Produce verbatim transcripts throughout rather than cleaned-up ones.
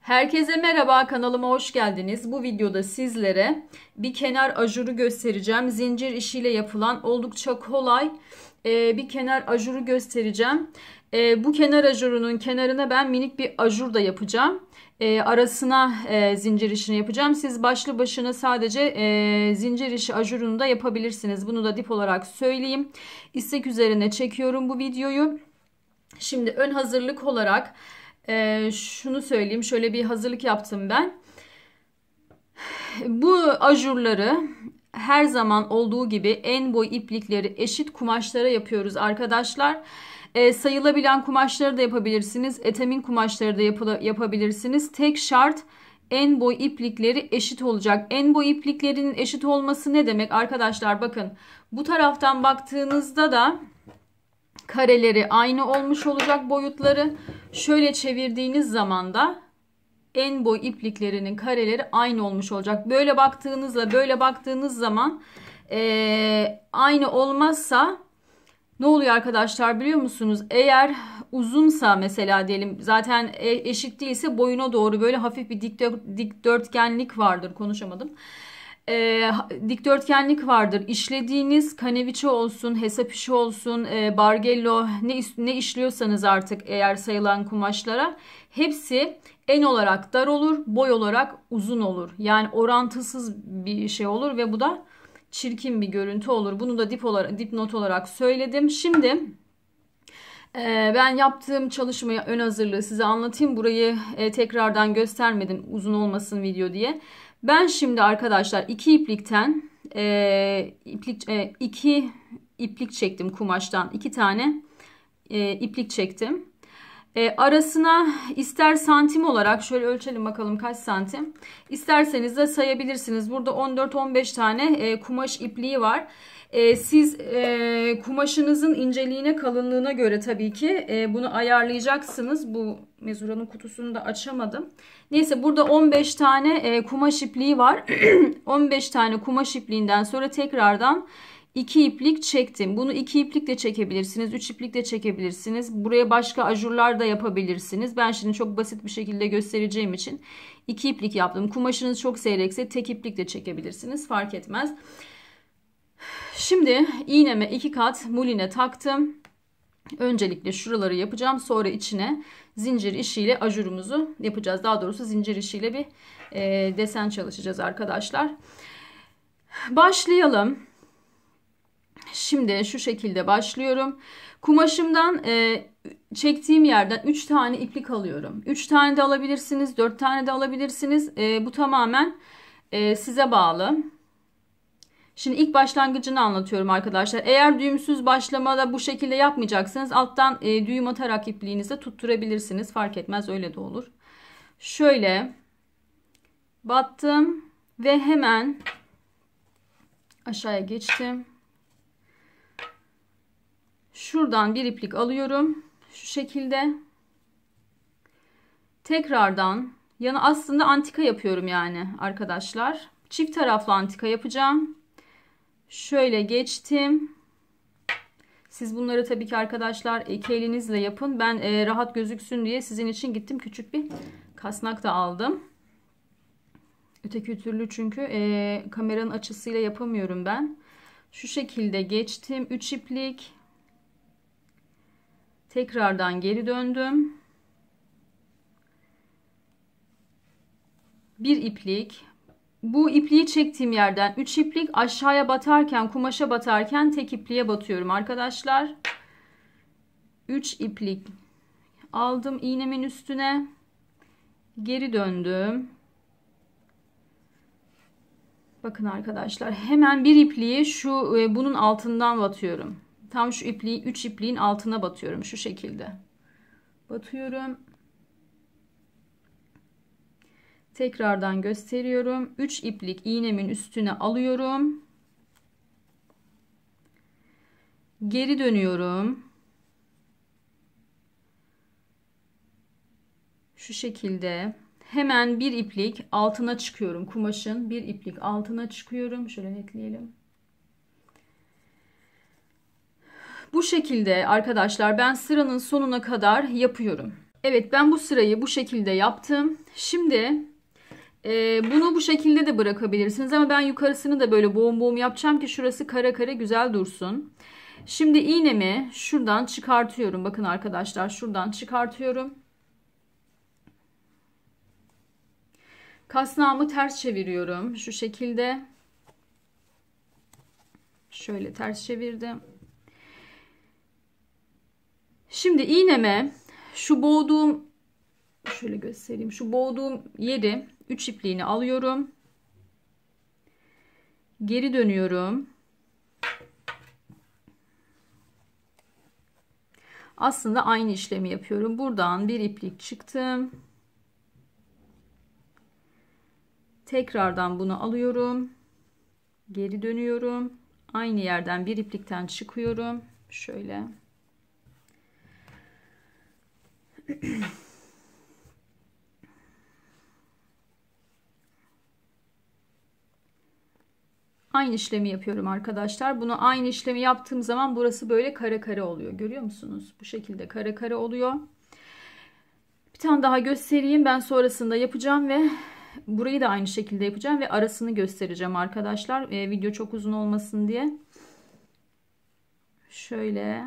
Herkese merhaba, kanalıma hoş geldiniz. Bu videoda sizlere bir kenar ajuru göstereceğim. Zincir işiyle yapılan oldukça kolay bir kenar ajuru göstereceğim. Bu kenar ajurunun kenarına ben minik bir ajur da yapacağım. Arasına zincir işini yapacağım. Siz başlı başına sadece zincir işi ajurunu da yapabilirsiniz. Bunu da dip olarak söyleyeyim. İstek üzerine çekiyorum bu videoyu. Şimdi ön hazırlık olarak Ee, şunu söyleyeyim. Şöyle bir hazırlık yaptım ben. Bu ajurları her zaman olduğu gibi en boy iplikleri eşit kumaşlara yapıyoruz arkadaşlar. Ee, sayılabilen kumaşları da yapabilirsiniz. Etemin kumaşları da yapabilirsiniz. Tek şart en boy iplikleri eşit olacak. En boy ipliklerinin eşit olması ne demek arkadaşlar? Bakın bu taraftan baktığınızda da kareleri aynı olmuş olacak boyutları. Şöyle çevirdiğiniz zaman da en boy ipliklerinin kareleri aynı olmuş olacak. Böyle baktığınızla böyle baktığınız zaman e, aynı olmazsa ne oluyor arkadaşlar biliyor musunuz? Eğer uzunsa mesela diyelim zaten eşit değilse boyuna doğru böyle hafif bir dikdörtgenlik vardır. Konuşamadım. E, dikdörtgenlik vardır. İşlediğiniz kaneviçe olsun, hesap işi olsun, e, bargello ne, ne işliyorsanız artık eğer sayılan kumaşlara hepsi en olarak dar olur, boy olarak uzun olur. Yani orantısız bir şey olur ve bu da çirkin bir görüntü olur. Bunu da dip olarak, dipnot olarak söyledim. Şimdi e, ben yaptığım çalışmayı ön hazırlığı size anlatayım. Burayı e, tekrardan göstermedim uzun olmasın video diye. Ben şimdi arkadaşlar iki iplikten e, iplik e, iki iplik çektim kumaştan. iki tane e, iplik çektim. E, arasına ister santim olarak şöyle ölçelim bakalım kaç santim. İsterseniz de sayabilirsiniz. Burada on dört on beş tane e, kumaş ipliği var. E, siz e, kumaşınızın inceliğine, kalınlığına göre tabii ki e, bunu ayarlayacaksınız. Bu mezuranın kutusunu da açamadım. Neyse burada on beş tane e, kumaş ipliği var. on beş tane kumaş ipliğinden sonra tekrardan iki iplik çektim. Bunu iki iplik de çekebilirsiniz. üç iplik de çekebilirsiniz. Buraya başka ajurlar da yapabilirsiniz. Ben şimdi çok basit bir şekilde göstereceğim için iki iplik yaptım. Kumaşınız çok seyrekse tek iplik de çekebilirsiniz. Fark etmez. Şimdi iğneme iki kat muline taktım. Öncelikle şuraları yapacağım. Sonra içine zincir işiyle ajurumuzu yapacağız. Daha doğrusu zincir işiyle bir e, desen çalışacağız arkadaşlar. Başlayalım. Şimdi şu şekilde başlıyorum. Kumaşımdan e, çektiğim yerden üç tane iplik alıyorum. üç tane de alabilirsiniz, dört tane de alabilirsiniz. E, bu tamamen e, size bağlı. Şimdi ilk başlangıcını anlatıyorum arkadaşlar. Eğer düğümsüz başlamada bu şekilde yapmayacaksanız alttan e, düğüm atarak ipliğinizi tutturabilirsiniz. Fark etmez, öyle de olur. Şöyle battım ve hemen aşağıya geçtim. Şuradan bir iplik alıyorum. Şu şekilde. Tekrardan yana aslında antika yapıyorum yani arkadaşlar. Çift taraflı antika yapacağım. Şöyle geçtim. Siz bunları tabii ki arkadaşlar iki elinizle yapın. Ben e, rahat gözüksün diye sizin için gittim. Küçük bir kasnak da aldım. Öteki türlü çünkü e, kameranın açısıyla yapamıyorum ben. Şu şekilde geçtim. üç iplik. Tekrardan geri döndüm. Bir iplik. Bu ipliği çektiğim yerden üç iplik aşağıya batarken, kumaşa batarken tek ipliğe batıyorum arkadaşlar. üç iplik aldım iğnemin üstüne. Geri döndüm. Bakın arkadaşlar hemen bir ipliği şu bunun altından batıyorum. Tam şu ipliği üç ipliğin altına batıyorum şu şekilde. Batıyorum. Tekrardan gösteriyorum. üç iplik iğnemin üstüne alıyorum. Geri dönüyorum. Şu şekilde hemen bir iplik altına çıkıyorum. Kumaşın bir iplik altına çıkıyorum. Şöyle netleyelim. Bu şekilde arkadaşlar ben sıranın sonuna kadar yapıyorum. Evet, ben bu sırayı bu şekilde yaptım. Şimdi e, bunu bu şekilde de bırakabilirsiniz ama ben yukarısını da böyle boğum boğum yapacağım ki şurası kare kare güzel dursun. Şimdi iğnemi şuradan çıkartıyorum. Bakın arkadaşlar, şuradan çıkartıyorum. Kasnağımı ters çeviriyorum. Şu şekilde. Şöyle ters çevirdim. Şimdi iğneme şu boğduğum, şöyle göstereyim. Şu boğduğum yeri üç ipliğini alıyorum. Geri dönüyorum. Aslında aynı işlemi yapıyorum. Buradan bir iplik çıktım. Tekrardan bunu alıyorum. Geri dönüyorum. Aynı yerden bir iplikten çıkıyorum. Şöyle. Aynı işlemi yapıyorum arkadaşlar. Bunu aynı işlemi yaptığım zaman burası böyle kare kare oluyor. Görüyor musunuz? Bu şekilde kare kare oluyor. Bir tane daha göstereyim. Ben sonrasında yapacağım ve burayı da aynı şekilde yapacağım ve arasını göstereceğim arkadaşlar. Ee, video çok uzun olmasın diye. Şöyle.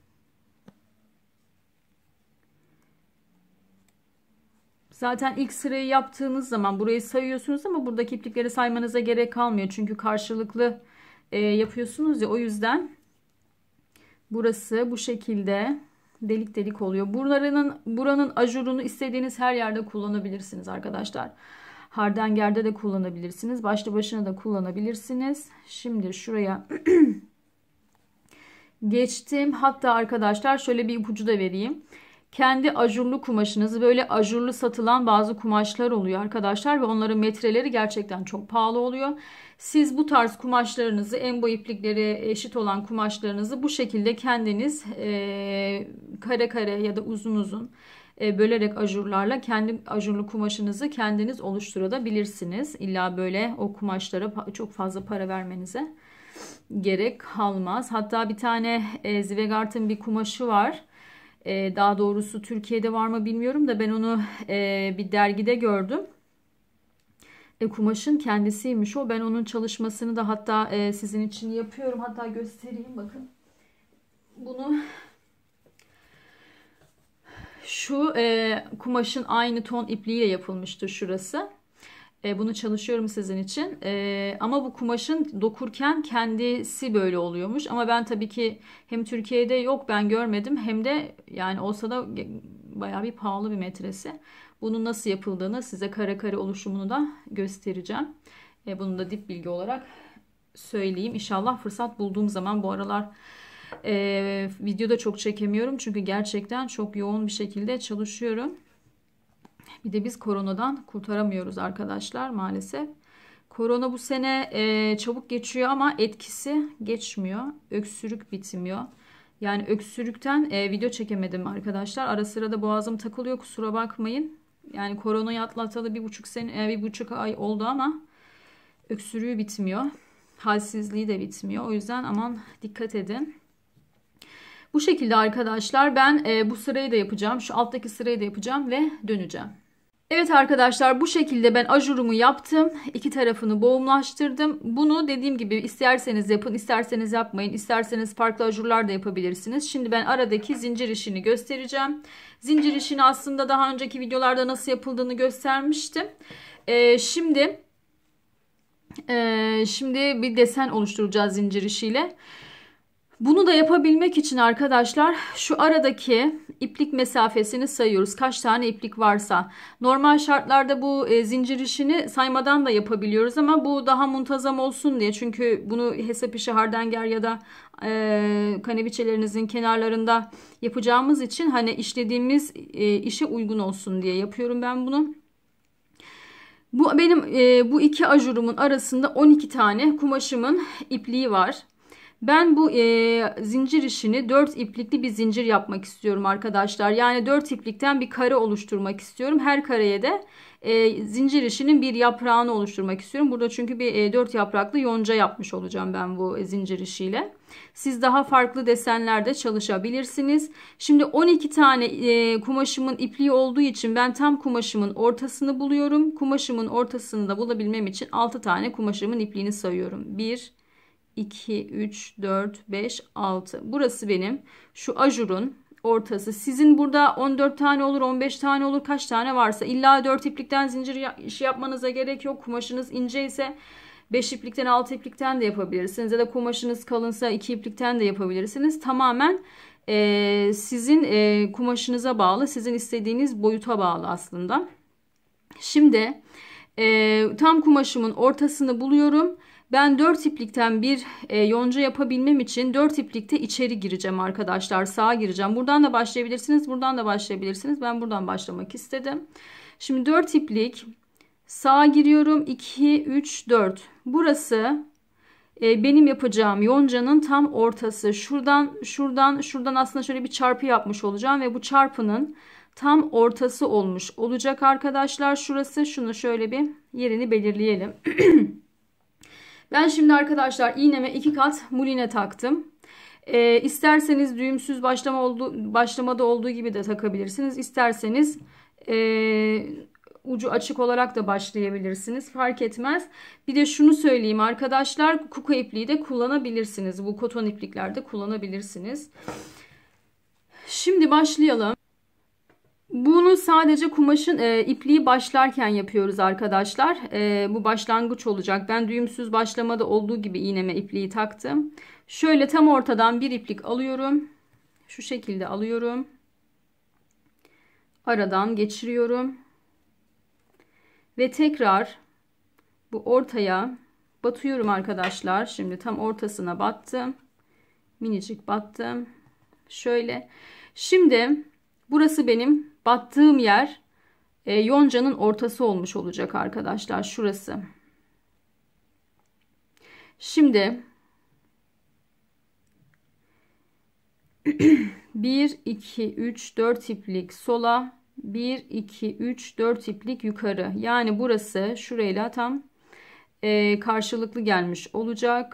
Zaten ilk sırayı yaptığınız zaman burayı sayıyorsunuz ama buradaki iplikleri saymanıza gerek kalmıyor. Çünkü karşılıklı e, yapıyorsunuz ya, o yüzden burası bu şekilde delik delik oluyor. Buralarının, buranın ajurunu istediğiniz her yerde kullanabilirsiniz arkadaşlar. Hardengerde de kullanabilirsiniz. Başlı başına da kullanabilirsiniz. Şimdi şuraya geçtim. Hatta arkadaşlar şöyle bir ipucu da vereyim. Kendi ajurlu kumaşınızı, böyle ajurlu satılan bazı kumaşlar oluyor arkadaşlar ve onların metreleri gerçekten çok pahalı oluyor. Siz bu tarz kumaşlarınızı, en boy iplikleri eşit olan kumaşlarınızı bu şekilde kendiniz e, kare kare ya da uzun uzun e, bölerek ajurlarla kendi ajurlu kumaşınızı kendiniz oluşturabilirsiniz. İlla böyle o kumaşlara çok fazla para vermenize gerek kalmaz. Hatta bir tane e, Zivegart'ın bir kumaşı var. E, daha doğrusu Türkiye'de var mı bilmiyorum da ben onu e, bir dergide gördüm. E, kumaşın kendisiymiş o. Ben onun çalışmasını da hatta e, sizin için yapıyorum. Hatta göstereyim, bakın. Bunu şu e, kumaşın aynı ton ipliğiyle yapılmıştır şurası. E, bunu çalışıyorum sizin için. E, ama bu kumaşın dokurken kendisi böyle oluyormuş. Ama ben tabii ki hem Türkiye'de yok, ben görmedim, hem de yani olsa da bayağı bir pahalı bir metresi. Bunun nasıl yapıldığını size kare kare oluşumunu da göstereceğim. E, bunu da dip bilgi olarak söyleyeyim. İnşallah fırsat bulduğum zaman, bu aralar e, videoda çok çekemiyorum. Çünkü gerçekten çok yoğun bir şekilde çalışıyorum. Bir de biz koronadan kurtaramıyoruz arkadaşlar maalesef. Korona bu sene e, çabuk geçiyor ama etkisi geçmiyor. Öksürük bitmiyor. Yani öksürükten e, video çekemedim arkadaşlar. Ara sıra da boğazım takılıyor, kusura bakmayın. Yani koronayı atlatalı bir buçuk sene, e, bir buçuk ay oldu ama öksürüğü bitmiyor. Halsizliği de bitmiyor. O yüzden aman dikkat edin. Bu şekilde arkadaşlar ben e, bu sırayı da yapacağım. Şu alttaki sırayı da yapacağım ve döneceğim. Evet arkadaşlar, bu şekilde ben ajurumu yaptım. İki tarafını boğumlaştırdım. Bunu dediğim gibi isterseniz yapın, isterseniz yapmayın. İsterseniz farklı ajurlar da yapabilirsiniz. Şimdi ben aradaki zincir işini göstereceğim. Zincir işini aslında daha önceki videolarda nasıl yapıldığını göstermiştim. Ee, şimdi e, şimdi bir desen oluşturacağız zincir işiyle. Bunu da yapabilmek için arkadaşlar şu aradaki iplik mesafesini sayıyoruz. Kaç tane iplik varsa. Normal şartlarda bu e, zincir işini saymadan da yapabiliyoruz ama bu daha muntazam olsun diye. Çünkü bunu hesap işi, hardanger ya da e, kaneviçelerinizin kenarlarında yapacağımız için hani işlediğimiz e, işe uygun olsun diye yapıyorum ben bunu. Bu benim e, bu iki ajurumun arasında on iki tane kumaşımın ipliği var. Ben bu e, zincir işini dört iplikli bir zincir yapmak istiyorum arkadaşlar. Yani dört iplikten bir kare oluşturmak istiyorum. Her kareye de e, zincir işinin bir yaprağını oluşturmak istiyorum. Burada çünkü bir e, dört yapraklı yonca yapmış olacağım ben bu e, zincir işiyle. Siz daha farklı desenlerde çalışabilirsiniz. Şimdi on iki tane e, kumaşımın ipliği olduğu için ben tam kumaşımın ortasını buluyorum. Kumaşımın ortasını da bulabilmem için altı tane kumaşımın ipliğini sayıyorum. bir, iki, üç, dört, beş, altı. Burası benim şu ajurun ortası. Sizin burada on dört tane olur, on beş tane olur, kaç tane varsa. İlla dört iplikten zincir işi yapmanıza gerek yok. Kumaşınız ince ise beş iplikten, altı iplikten de yapabilirsiniz. Ya da kumaşınız kalınsa iki iplikten de yapabilirsiniz. Tamamen e, sizin e, kumaşınıza bağlı, sizin istediğiniz boyuta bağlı aslında. Şimdi e, tam kumaşımın ortasını buluyorum. Ben dört iplikten bir e, yonca yapabilmem için dört iplikte içeri gireceğim arkadaşlar. Sağa gireceğim. Buradan da başlayabilirsiniz. Buradan da başlayabilirsiniz. Ben buradan başlamak istedim. Şimdi dört iplik sağa giriyorum. iki, üç, dört. Burası e, benim yapacağım yoncanın tam ortası. Şuradan, şuradan, şuradan aslında şöyle bir çarpı yapmış olacağım. Ve bu çarpının tam ortası olmuş olacak arkadaşlar. Şurası, şunu şöyle bir yerini belirleyelim. Ben şimdi arkadaşlar iğneme iki kat muline taktım. Ee, isterseniz düğümsüz başlama oldu, başlamada olduğu gibi de takabilirsiniz. İsterseniz e, ucu açık olarak da başlayabilirsiniz. Fark etmez. Bir de şunu söyleyeyim arkadaşlar. Kuka ipliği de kullanabilirsiniz. Bu koton ipliklerde kullanabilirsiniz. Şimdi başlayalım. Bunu sadece kumaşın e, ipliği başlarken yapıyoruz arkadaşlar. E, bu başlangıç olacak. Ben düğümsüz başlamada olduğu gibi iğneme ipliği taktım. Şöyle tam ortadan bir iplik alıyorum. Şu şekilde alıyorum. Aradan geçiriyorum. Ve tekrar bu ortaya batıyorum arkadaşlar. Şimdi tam ortasına battım. Minicik battım. Şöyle. Şimdi burası benim battığım yer e, yoncanın ortası olmuş olacak arkadaşlar. Şurası. Şimdi bir, iki, üç, dört iplik sola, bir, iki, üç, dört iplik yukarı. Yani burası şurayla tam e, karşılıklı gelmiş olacak.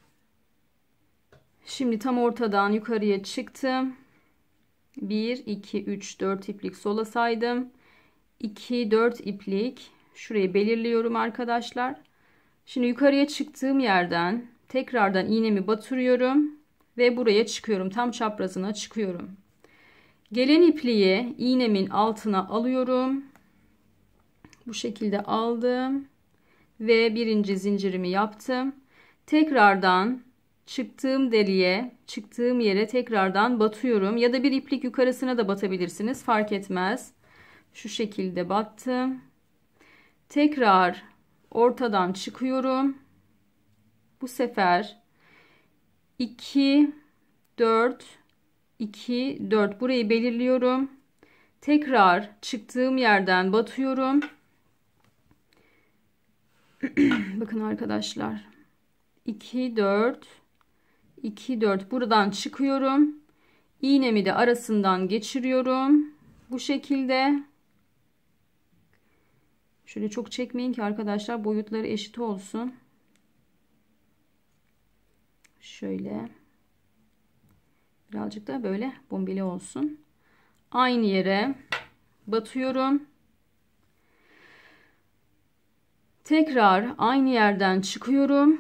Şimdi tam ortadan yukarıya çıktım. bir, iki, üç, dört iplik sola saydım. iki, dört iplik şurayı belirliyorum arkadaşlar. Şimdi yukarıya çıktığım yerden tekrardan iğnemi batırıyorum ve buraya çıkıyorum. Tam çaprazına çıkıyorum. Gelen ipliği iğnemin altına alıyorum. Bu şekilde aldım ve birinci zincirimi yaptım. Tekrardan çıktığım deliğe, çıktığım yere tekrardan batıyorum. Ya da bir iplik yukarısına da batabilirsiniz. Fark etmez. Şu şekilde battım. Tekrar ortadan çıkıyorum. Bu sefer iki, dört, iki, dört burayı belirliyorum. Tekrar çıktığım yerden batıyorum. Bakın arkadaşlar. iki, dört, iki, dört buradan çıkıyorum. İğnemi de arasından geçiriyorum. Bu şekilde. Şöyle çok çekmeyin ki arkadaşlar boyutları eşit olsun. Şöyle. Birazcık da böyle bombeli olsun. Aynı yere batıyorum. Tekrar aynı yerden çıkıyorum.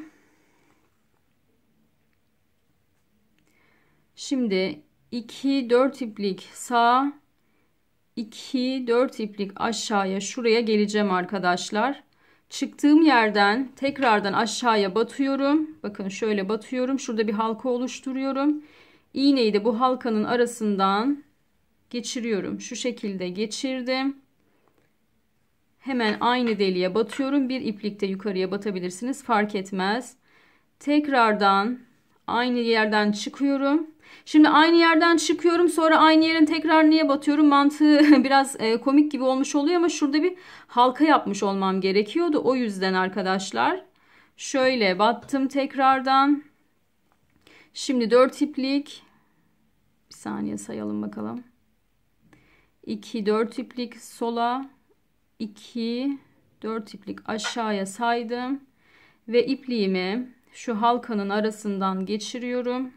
Şimdi iki, dört iplik sağ, iki, dört iplik aşağıya şuraya geleceğim arkadaşlar. Çıktığım yerden tekrardan aşağıya batıyorum. Bakın şöyle batıyorum. Şurada bir halka oluşturuyorum. İğneyi de bu halkanın arasından geçiriyorum. Şu şekilde geçirdim. Hemen aynı deliğe batıyorum. Bir iplikte yukarıya batabilirsiniz. Fark etmez. Tekrardan aynı yerden çıkıyorum. Şimdi aynı yerden çıkıyorum. Sonra aynı yerin tekrar niye batıyorum? Mantığı biraz e, komik gibi olmuş oluyor ama şurada bir halka yapmış olmam gerekiyordu. O yüzden arkadaşlar. Şöyle battım tekrardan. Şimdi dört iplik, bir saniye sayalım bakalım. iki dört iplik sola, iki dört iplik aşağıya saydım ve ipliğimi şu halkanın arasından geçiriyorum.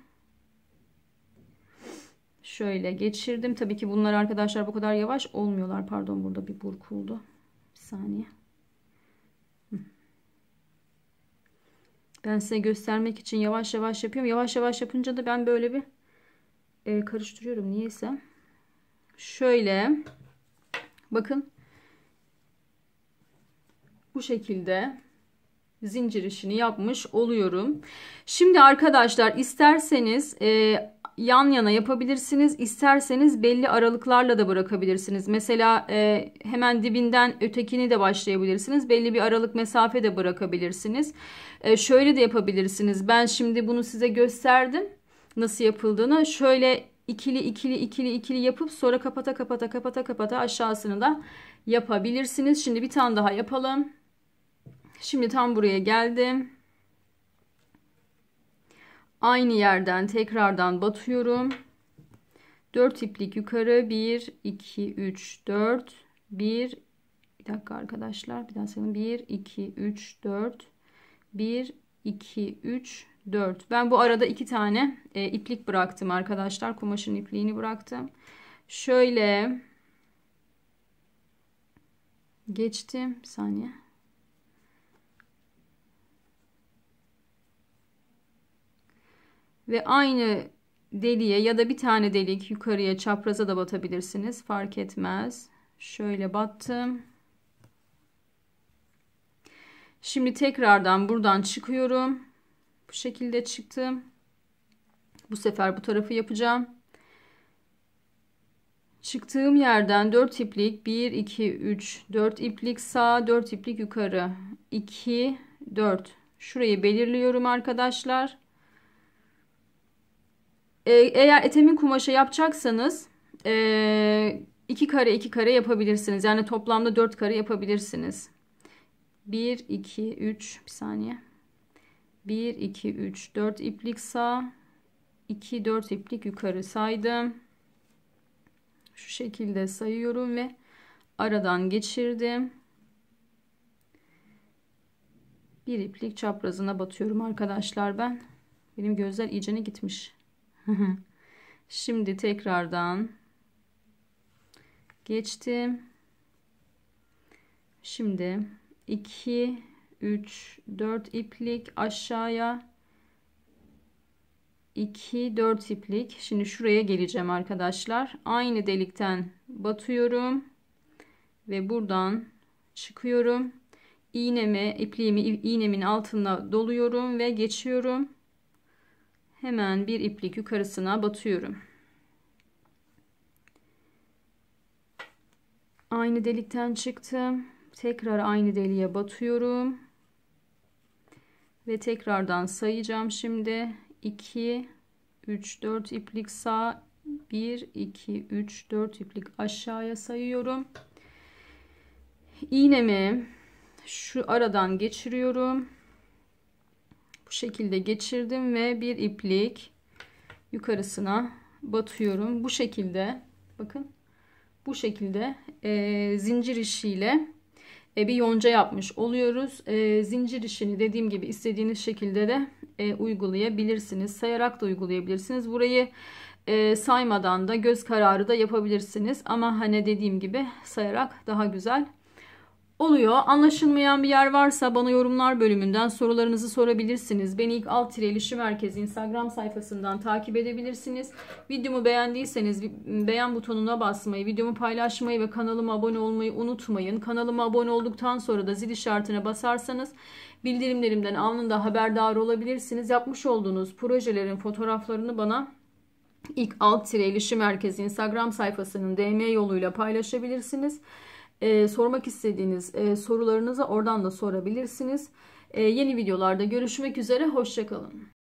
Şöyle geçirdim. Tabii ki bunlar arkadaşlar bu kadar yavaş olmuyorlar. Pardon, burada bir burkuldu. Bir saniye. Ben size göstermek için yavaş yavaş yapıyorum. Yavaş yavaş yapınca da ben böyle bir e, karıştırıyorum niyeyse. Şöyle bakın, bu şekilde zincir işini yapmış oluyorum. Şimdi arkadaşlar isterseniz e, yan yana yapabilirsiniz, isterseniz belli aralıklarla da bırakabilirsiniz. Mesela e, hemen dibinden ötekini de başlayabilirsiniz, belli bir aralık mesafe de bırakabilirsiniz. E, şöyle de yapabilirsiniz. Ben şimdi bunu size gösterdim nasıl yapıldığını. Şöyle ikili ikili ikili ikili yapıp sonra kapata kapata kapata kapata aşağısını da yapabilirsiniz. Şimdi bir tane daha yapalım. Şimdi tam buraya geldim. Aynı yerden tekrardan batıyorum. dört iplik yukarı. bir, iki, üç, dört. bir, bir dakika arkadaşlar. Bir daha sayalım. bir, iki, üç, dört. bir, iki, üç, dört. Ben bu arada iki tane e, iplik bıraktım arkadaşlar. Kumaşın ipliğini bıraktım. Şöyle geçtim. Bir saniye. Ve aynı deliğe ya da bir tane delik yukarıya çapraza da batabilirsiniz. Fark etmez. Şöyle battım. Şimdi tekrardan buradan çıkıyorum. Bu şekilde çıktım. Bu sefer bu tarafı yapacağım. Çıktığım yerden dört iplik bir, iki, üç, dört iplik sağ, dört iplik yukarı. iki, dört. Şurayı belirliyorum arkadaşlar. Eğer etemin kumaşı yapacaksanız iki kare iki kare yapabilirsiniz. Yani toplamda dört kare yapabilirsiniz. bir, iki, üç, bir saniye. bir, iki, üç, dört iplik sağ, iki, dört iplik yukarı saydım. Şu şekilde sayıyorum ve aradan geçirdim. Bir iplik çaprazına batıyorum arkadaşlar ben. Benim gözler iyicene gitmiş. Şimdi tekrardan geçtim. Şimdi iki, üç, dört iplik aşağıya, iki, dört iplik. Şimdi şuraya geleceğim arkadaşlar. Aynı delikten batıyorum ve buradan çıkıyorum. İğnemi, ipliğimi iğnemin altına doluyorum ve geçiyorum. Hemen bir iplik yukarısına batıyorum. Aynı delikten çıktım. Tekrar aynı deliğe batıyorum. Ve tekrardan sayacağım şimdi. iki, üç, dört iplik sağ, bir, iki, üç, dört iplik aşağıya sayıyorum. İğnemi şu aradan geçiriyorum. Bu şekilde geçirdim ve bir iplik yukarısına batıyorum. Bu şekilde bakın, bu şekilde e, zincir işiyle e, bir yonca yapmış oluyoruz. E, zincir işini dediğim gibi istediğiniz şekilde de e, uygulayabilirsiniz. Sayarak da uygulayabilirsiniz. Burayı e, saymadan da göz kararı da yapabilirsiniz. Ama hani dediğim gibi sayarak daha güzel oluyor. Anlaşılmayan bir yer varsa bana yorumlar bölümünden sorularınızı sorabilirsiniz. Beni ilk alt tire ilişki merkezi Instagram sayfasından takip edebilirsiniz. Videomu beğendiyseniz beğen butonuna basmayı, videomu paylaşmayı ve kanalıma abone olmayı unutmayın. Kanalıma abone olduktan sonra da zil işaretine basarsanız bildirimlerimden anında haberdar olabilirsiniz. Yapmış olduğunuz projelerin fotoğraflarını bana ilk alt tire ilişki merkezi Instagram sayfasının D M yoluyla paylaşabilirsiniz. Ee, sormak istediğiniz e, sorularınızı oradan da sorabilirsiniz. Ee, yeni videolarda görüşmek üzere. Hoşça kalın.